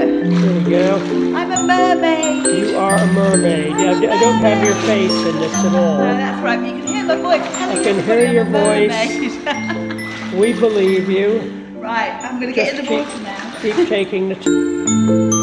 There we go. I'm a mermaid. You are a mermaid. I don't have your face in this at all. No, that's right. But you can hear my voice. I can hear your voice. We believe you. Right, I'm going to get in the water now. Keep taking the...